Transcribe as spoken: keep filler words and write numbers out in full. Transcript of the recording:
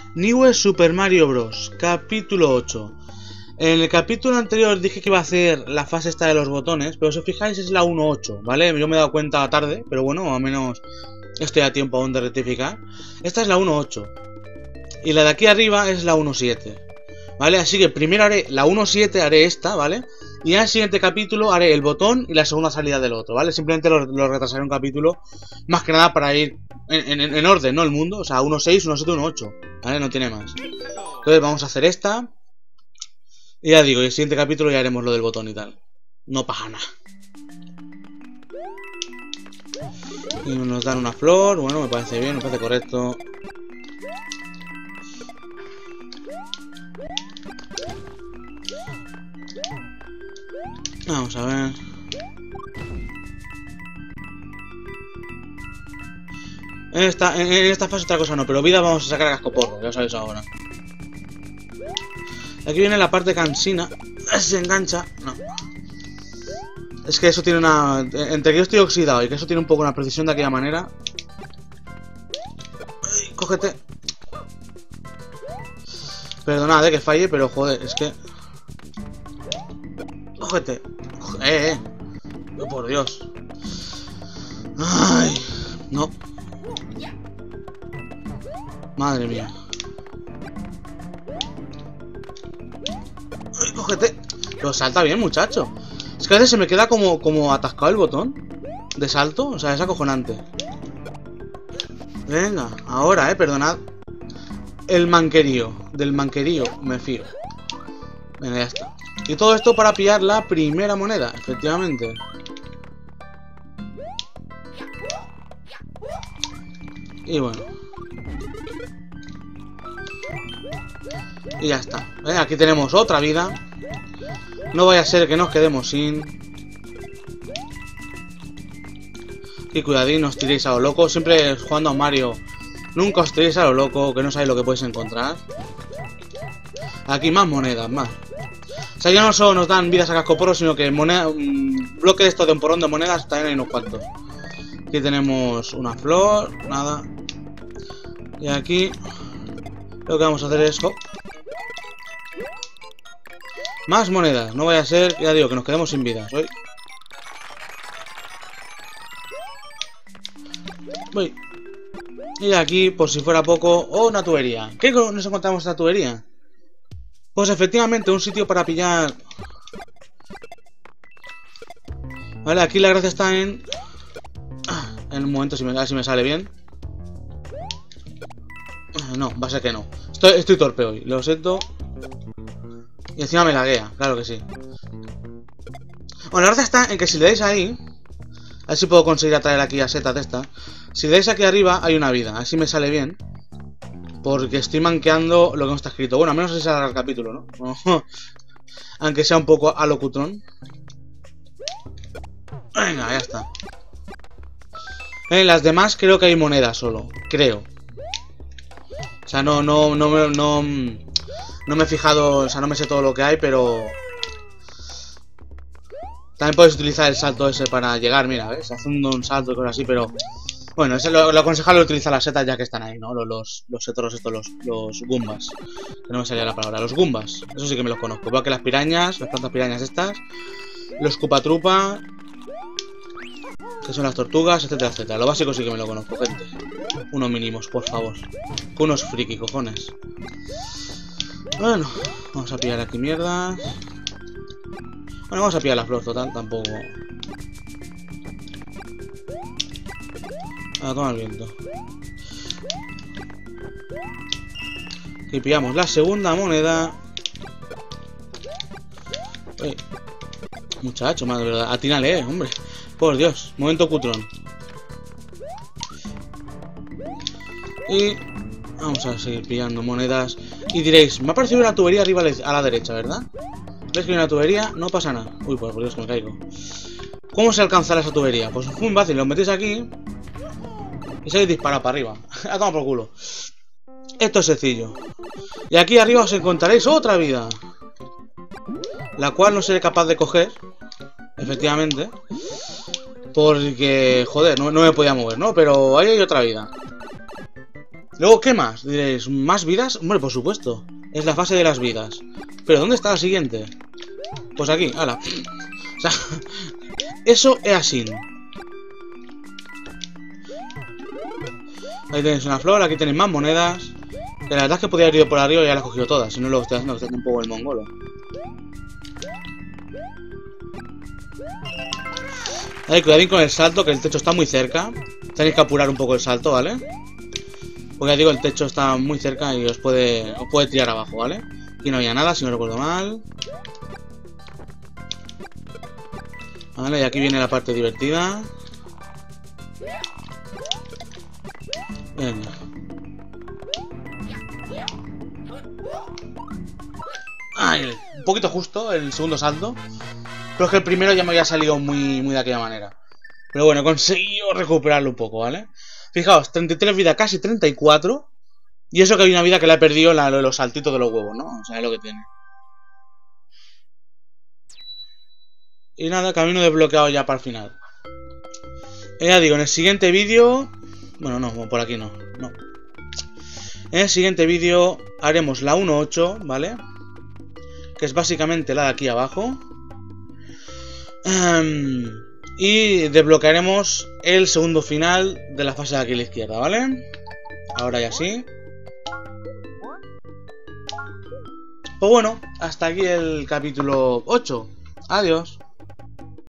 New Super Mario Bros. Capítulo ocho. En el capítulo anterior dije que iba a hacer la fase esta de los botones, pero si os fijáis es la uno ocho, ¿vale? Yo me he dado cuenta tarde, pero bueno, al menos estoy a tiempo aún de rectificar. Esta es la uno ocho. Y la de aquí arriba es la uno siete. ¿Vale? Así que primero haré la uno siete, haré esta, ¿vale? Y en el siguiente capítulo haré el botón y la segunda salida del otro, ¿vale? Simplemente lo, lo retrasaré un capítulo, más que nada para ir en, en, en orden, ¿no? El mundo, o sea, uno seis, uno siete, uno ocho, ¿vale? No tiene más. Entonces vamos a hacer esta. Y ya digo, y el siguiente capítulo ya haremos lo del botón y tal. No pasa nada. Y nos dan una flor, bueno, me parece bien, me parece correcto. Vamos a ver. En esta, en, en esta fase otra cosa no, pero vida vamos a sacar a cascoporro, ya lo sabéis ahora. Aquí viene la parte cansina. Se engancha. No. Es que eso tiene una... Entre que yo estoy oxidado y que eso tiene un poco una precisión de aquella manera. Ay, cógete. Perdonad, eh, que falle, pero joder, es que... Cógete. Eh, eh. Oh, por Dios. Ay. No. Madre mía. Ay, cógete. Pero salta bien, muchacho. Es que a veces se me queda como, como atascado el botón de salto. O sea, es acojonante. Venga, ahora, eh, perdonad. El manquerío. Del manquerío me fío. Venga, ya está. Y todo esto para pillar la primera moneda, efectivamente. Y bueno. Y ya está. ¿Eh? Aquí tenemos otra vida. No vaya a ser que nos quedemos sin. Y cuidadín, no os tiréis a lo loco. Siempre jugando a Mario, nunca os tiréis a lo loco, que no sabéis lo que podéis encontrar. Aquí más monedas, más. O sea, ya no solo nos dan vidas a cascoporro, sino que moneda, un bloque de estos de un porrón de monedas también hay unos cuantos. Aquí tenemos una flor, nada. Y aquí lo que vamos a hacer es... Oh, más monedas, no vaya a ser, ya digo, que nos quedemos sin vidas. Voy. Voy. Y aquí, por si fuera poco, oh, una tubería. ¿Qué nos encontramos en esta tubería? Pues efectivamente, un sitio para pillar... Vale, aquí la gracia está en... En un momento, si me, a ver si me sale bien. No, va a ser que no. Estoy, estoy torpe hoy, lo siento. Y encima me laguea, claro que sí. Bueno, la gracia está en que si le dais ahí... A ver si puedo conseguir atraer aquí a setas de esta. Si le dais aquí arriba, hay una vida. Así me sale bien. Porque estoy manqueando lo que no está escrito. Bueno, al menos así sale el capítulo, ¿no? Aunque sea un poco a locutrón. Venga, ya está. En las demás creo que hay moneda solo. Creo. O sea, no, no, no, no, no, no me he fijado, o sea, no me sé todo lo que hay, pero... También puedes utilizar el salto ese para llegar, mira, ¿ves? Haciendo un salto y cosas así, pero... Bueno, ese lo, lo aconsejable es utilizar las setas ya que están ahí, ¿no? Los, los, los setoros estos, los, los Goombas. Que no me salía la palabra. Los Goombas. Eso sí que me los conozco. Igual que las pirañas, las plantas pirañas estas. Los Cupatrupa. Que son las tortugas, etcétera, etcétera. Lo básico sí que me lo conozco, gente. Unos mínimos, por favor. Unos friki, cojones. Bueno, vamos a pillar aquí mierdas. Bueno, vamos a pillar la flor total, tampoco... A tomar viento. Y pillamos la segunda moneda. Uy. Muchacho, madre de verdad. Atínale, eh, hombre. Por Dios, momento cutrón. Y vamos a seguir pillando monedas. Y diréis, me ha parecido una tubería arriba a la derecha, ¿verdad? ¿Ves que hay una tubería? No pasa nada. Uy, pues por Dios que me caigo. ¿Cómo se alcanzará esa tubería? Pues es muy fácil, lo metéis aquí y se dispara para arriba. A tomar por culo. Esto es sencillo. Y aquí arriba os encontraréis otra vida, la cual no seré capaz de coger, efectivamente, porque, joder, no, no me podía mover, ¿no? Pero ahí hay otra vida. Luego, ¿qué más? Diréis, ¿más vidas? Hombre, por supuesto. Es la fase de las vidas. Pero, ¿dónde está la siguiente? Pues aquí, ala. O sea, eso es así. Ahí tenéis una flor, aquí tenéis más monedas. Que la verdad es que podría haber ido por arriba y ya las he cogido todas. Si no, lo estoy haciendo, que está un poco el mongolo. Ahí, cuidadín con el salto, que el techo está muy cerca. Tenéis que apurar un poco el salto, ¿vale? Porque ya digo, el techo está muy cerca y os puede, os puede tirar abajo, ¿vale? Aquí no había nada, si no recuerdo mal. Vale, y aquí viene la parte divertida. Venga. Ay, un poquito justo el segundo salto. Pero es que el primero ya me había salido muy, muy de aquella manera. Pero bueno, he conseguido recuperarlo un poco, ¿vale? Fijaos, treinta y tres vidas, casi treinta y cuatro. Y eso que hay una vida que la he perdido en la, los saltitos de los huevos, ¿no? O sea, es lo que tiene. Y nada, camino desbloqueado ya para el final. Y ya digo, en el siguiente vídeo... Bueno, no, por aquí no, no. En el siguiente vídeo haremos la uno ocho, ¿vale? Que es básicamente la de aquí abajo. Um, y desbloquearemos el segundo final de la fase de aquí a la izquierda, ¿vale? Ahora ya sí. Pues bueno, hasta aquí el capítulo ocho. Adiós.